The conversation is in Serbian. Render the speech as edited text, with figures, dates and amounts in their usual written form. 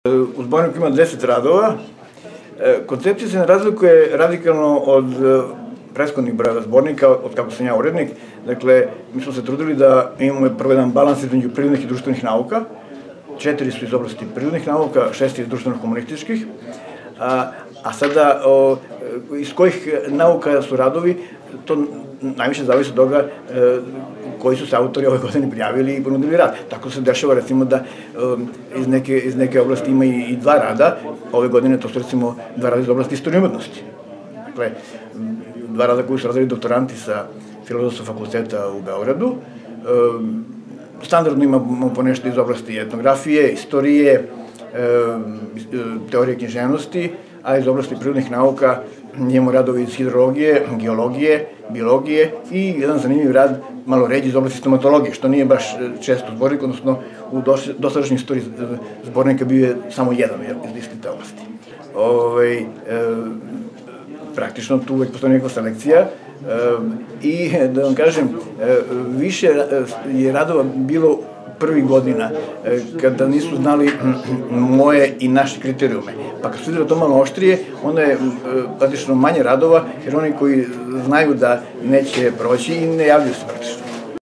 U zborniku ima 10 radova. Koncepcija se ne razlikuje radikalno od prethodnih brojeva zbornika, od kako sam ja urednik. Dakle, mi smo se trudili da imamo prvo jedan balans između prirodnih i društvenih nauka. 4 su iz oblasti prirodnih nauka, 6 iz društveno-humanističkih. A sada, iz kojih nauka su radovi, to najviše zavisi od toga koji su se autori ove godine prijavili i ponudili rad. Tako se dešava, recimo, da iz neke oblasti ima i 2 rada. Ove godine to su, recimo, 2 rada iz oblasti istorije umetnosti. Dakle, 2 rada koji su radili doktoranti sa Filozofskog fakulteta u Beogradu. Standardno imamo ponešto iz oblasti etnografije, istorije, teorije književnosti, a iz oblasti prirodnih nauka imamo radovi iz hidrologije, geologije, biologije i jedan zanimljiv rad malo ređi iz oblasti stomatologije, što nije baš često zbornik, odnosno u dosadašnjoj istoriji zbornika bio je samo jedan iz iste te oblasti. Praktično tu uvek postoji neka selekcija i, da vam kažem, više je radova bilo prvih godina, kada nisu znali moje i naše kriterijume. Pa kad su videli to malo oštrije, onda je praktično manje radova, jer oni koji znaju da neće proći i ne javljaju se praktično.